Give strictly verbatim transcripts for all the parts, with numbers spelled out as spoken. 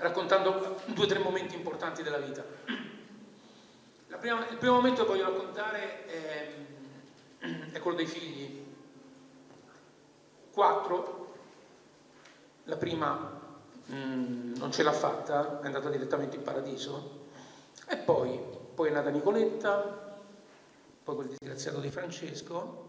raccontando due o tre momenti importanti della vita. La prima, il primo momento che voglio raccontare è, è quello dei figli. Quattro, la prima mh, non ce l'ha fatta, è andata direttamente in paradiso, e poi, poi è nata Nicoletta, poi quel disgraziato di Francesco,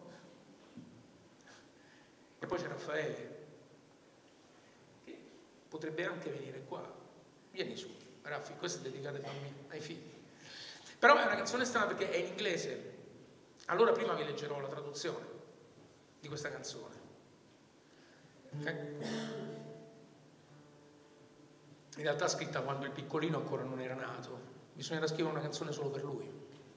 e poi c'è Raffaele, che potrebbe anche venire qua. Vieni su, Raffi, questo è dedicato ai bambini, ai figli. Però è una canzone strana perché è in inglese. Allora prima vi leggerò la traduzione di questa canzone. Okay? In realtà scritta quando il piccolino ancora non era nato. Bisognerà scrivere una canzone solo per lui.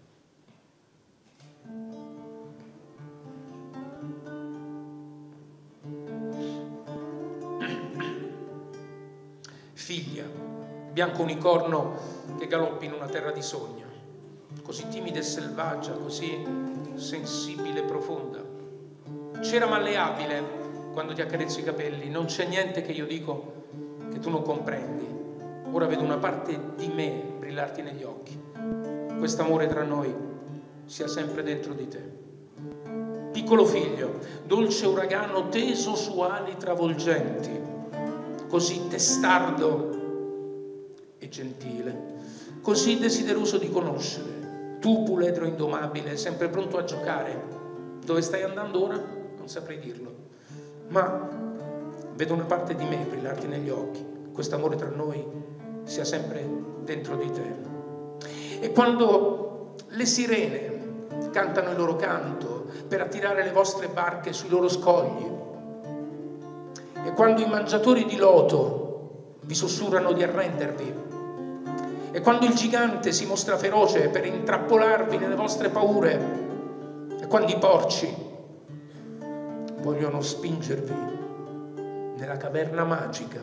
Figlia, bianco unicorno che galoppi in una terra di sogno, così timida e selvaggia, così sensibile e profonda. C'era malleabile quando ti accarezzo i capelli, non c'è niente che io dico che tu non comprendi. Ora vedo una parte di me brillarti negli occhi. Quest'amore tra noi sia sempre dentro di te. Piccolo figlio, dolce uragano teso su ali travolgenti, così testardo e gentile, così desideroso di conoscere, tu puledro indomabile, sempre pronto a giocare. Dove stai andando ora? Non saprei dirlo, ma vedo una parte di me brillarti negli occhi. Quest'amore tra noi sia sempre dentro di te. E quando le sirene cantano il loro canto per attirare le vostre barche sui loro scogli, e quando i mangiatori di loto vi sussurrano di arrendervi, e quando il gigante si mostra feroce per intrappolarvi nelle vostre paure, e quando i porci vogliono spingervi nella caverna magica,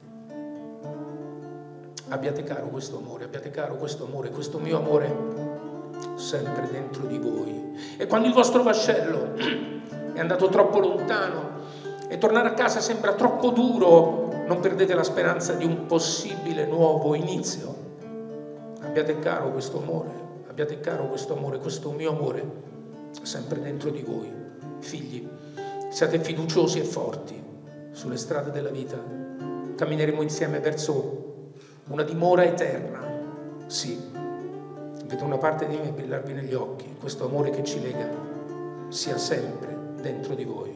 abbiate caro questo amore, abbiate caro questo amore, questo mio amore sempre dentro di voi. E quando il vostro vascello è andato troppo lontano e tornare a casa sembra troppo duro, non perdete la speranza di un possibile nuovo inizio. Abbiate caro questo amore, abbiate caro questo amore, questo mio amore sempre dentro di voi. Figli, siate fiduciosi e forti sulle strade della vita. Cammineremo insieme verso una dimora eterna. Sì, vedo una parte di me brillarvi negli occhi. Questo amore che ci lega sia sempre dentro di voi.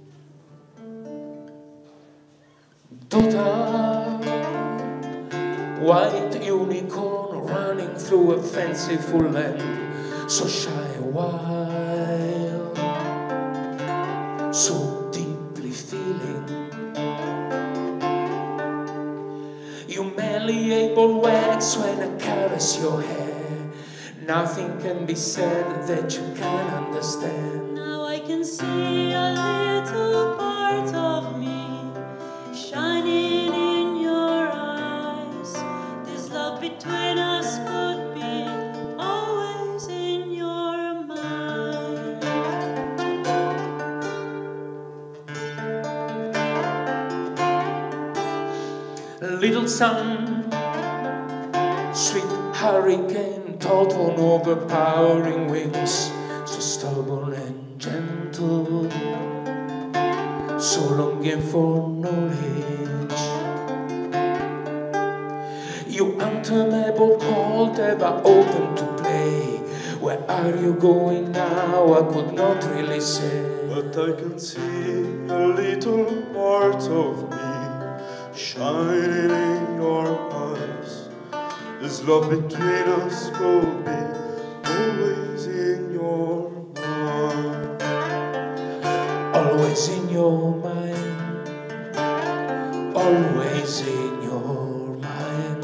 Tota, white unicorn running through a fanciful land, so shy and wild, so deeply feeling. You malleable wax when I caress your hair. Nothing can be said that you can't understand. Now I can see a little part of me shining in your eyes. This love between us could be always in your mind. Little sun, sweet hurricane, taught on overpowering wings, so stubborn and gentle, so longing for knowledge. You untamable cold, ever open to play. Where are you going now? I could not really say. But I can see a little part of me shining in your eyes. This love between us could be always in your mind. Always in your mind. Always in your mind.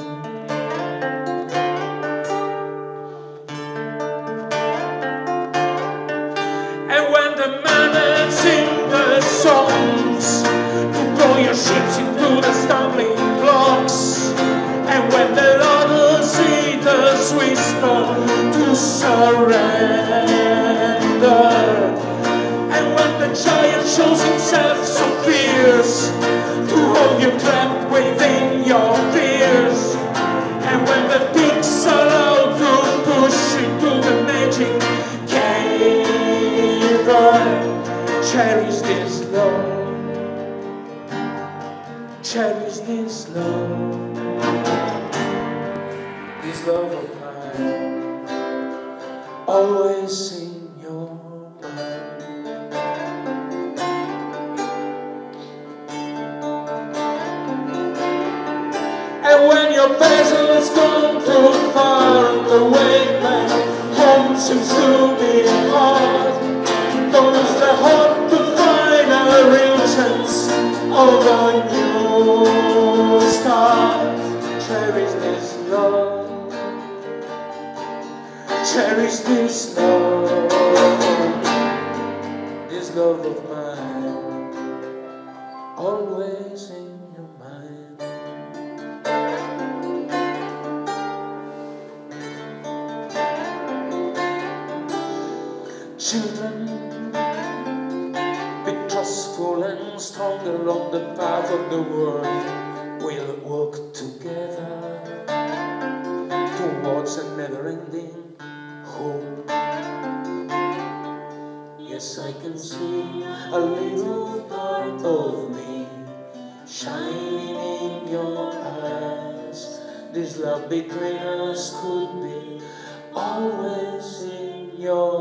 And when the men sing the songs to blow your ships into the stumbling blocks, and when the lovers eaters whisper to surrender, and when the giant shows himself so fierce to hold you trapped within Cherish this love. Cherish this love. This love of mine, always in your mind. And when your presence comes too far on the way back, home seems to be hard. Don't lose the hope to find a real chance of a new start. Cherish this love. Cherish this love. This love of mine, always in your mind. Children, be trustful and strong along the path of the world. We'll walk together towards a never-ending hope. Yes, I can see a little part of me shining in your eyes. This love between us could be always in your